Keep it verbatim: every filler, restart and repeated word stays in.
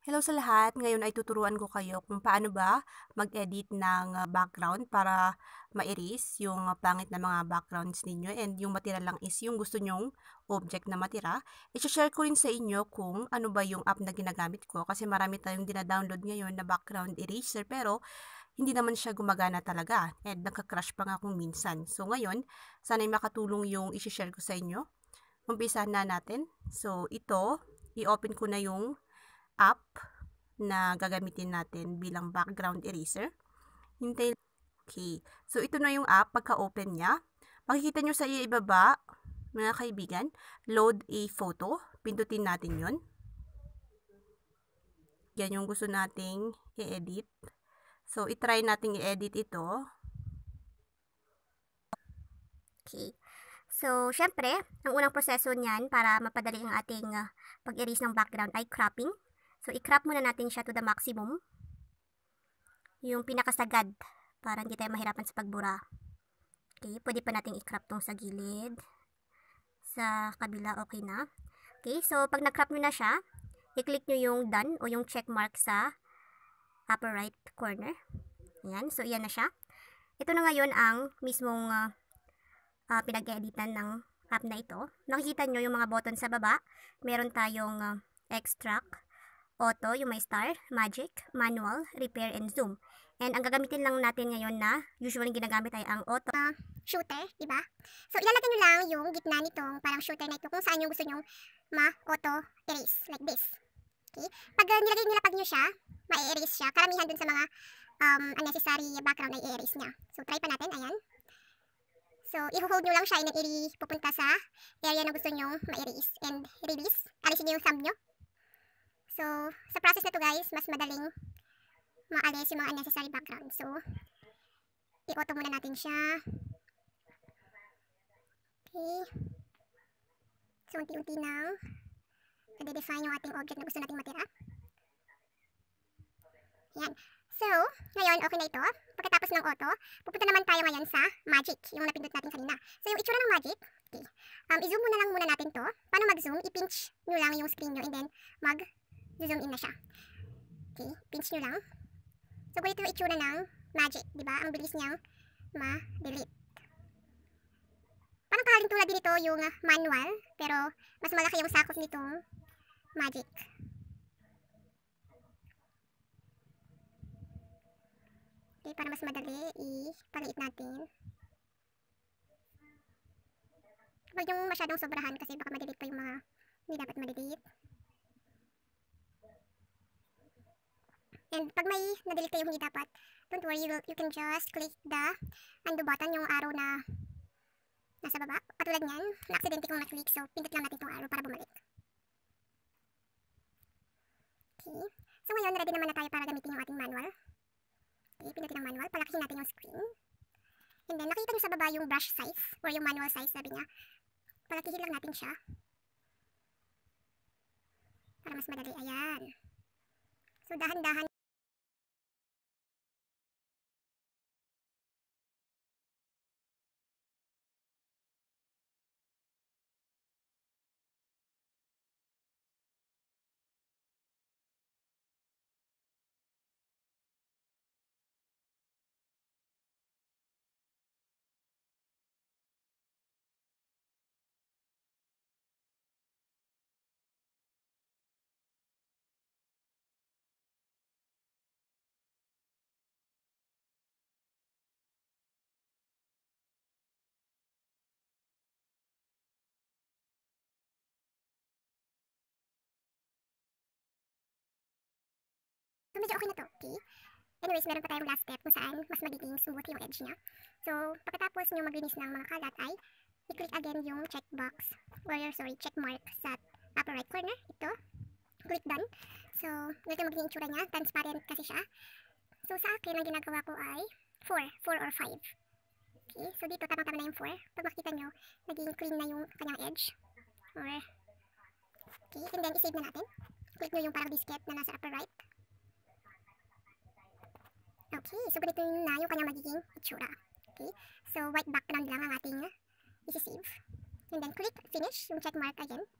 Hello sa lahat! Ngayon ay tuturuan ko kayo kung paano ba mag-edit ng ah, background para ma-erase yung ah, pangit na mga backgrounds ninyo and yung matira lang is yung gusto nyong object na matira. I-share ko rin sa inyo kung ano ba yung app na ginagamit ko kasi marami tayong dina-download ngayon na background eraser pero hindi naman siya gumagana talaga and nagka-crash pa nga kung minsan. So ngayon, sana'y makatulong yung i-share ko sa inyo. Umpisahan na natin. So ito, i-open ko na yung app na gagamitin natin bilang background eraser. Hintay. Okay. So, ito na yung app pagka-open niya. Makikita nyo sa ibaba, mga kaibigan, load a photo. Pindutin natin yon. Yan yung gusto nating i-edit. So, itry nating i-edit ito. Okay. So, syempre, ang unang proseso niyan para mapadali ang ating uh, pag-erase ng background ay cropping. So, i-crop muna natin siya to the maximum. Yung pinakasagad para hindi tayo mahirapan sa pagbura. Okay, pwede pa natin i-crop tong sa gilid. Sa kabila, okay na. Okay, so pag na-crop nyo na siya, i-click nyo yung done o yung check mark sa upper right corner. Ayan, so iyan na siya. Ito na ngayon ang mismong uh, uh, pinag-editan ng app na ito. Nakikita nyo yung mga button sa baba. Meron tayong uh, extract, auto, yung may star, magic, manual, repair, and zoom. And ang gagamitin lang natin ngayon na usually ginagamit ay ang auto. Uh, shooter, diba? So, ilalagay nyo lang yung gitna nitong parang shooter na ito kung saan yung gusto nyo ma-auto erase, like this. Okay? Pag uh, nilagay nilapag nyo siya, ma-erase siya. Karamihan dun sa mga um, unnecessary background ay i-erase niya. So, try pa natin. Ayan. So, i-hold nyo lang siya and i-pupunta sa area na gusto nyo ma-erase and release. Alisin nyo yung thumb nyo. So, sa process na to guys, mas madaling maalis yung mga unnecessary background. So, i-auto muna natin siya. Okay. So, unti-unti nang nade-define yung ating object na gusto nating matira. Yan. So, ngayon, okay na ito. Pagkatapos ng auto, pupunta naman tayo ngayon sa magic, yung napindot natin kanina. So, yung itsura ng magic, okay. Um, i-zoom muna lang muna natin to. Paano mag-zoom? I-pinch nyo lang yung screen nyo and then mag-zoom in na siya. Okay, pinch nyo lang. So, ganito yung itsura ng magic, di ba? Ang bilis niyang ma-delete. Parang kahalin tulad din ito yung manual, pero mas malaki yung sakop nitong magic. Okay, para mas madali, ipaliit natin. Huwag yung masyadong sobrahan kasi baka ma-delete pa yung mga hindi dapat ma-delete. And pag may na-delete kayo hindi dapat, don't worry, you, will, you can just click the undo button, yung arrow na nasa baba. Katulad niyan, na-accidente kong na-click, so pindot lang natin itong arrow para bumalik. Okay. So ngayon, ready naman na tayo para gamitin yung ating manual. Okay, pindutin ang manual, palakihin natin yung screen. And then, nakita nyo sa baba yung brush size, or yung manual size, sabi niya. Palakihin lang natin siya. Para mas madali, ayan. So, dahan-dahan. So, medyo okay na to, okay? Anyways, meron pa tayong last step kung saan mas magiging smooth yung edge niya. So, pagkatapos nyo maglinis ng mga kalat ay i-click again yung checkbox or your, sorry, check mark sa upper right corner. Ito. Click done. So, ganito magiging itsura niya. Transparent kasi siya. So, sa akin, ang ginagawa ko ay four. four or five. Okay. So, dito, tamang-tama na yung four. Pag makita nyo, naging clean na yung kanyang edge. Or, okay. And then, i-save na natin. Click nyo yung parang diskette na nasa upper right. Okay, so ganito na yung kanyang magiging itsura. Okay, so white background lang ang ating isi-save. And then click finish, yung check mark again.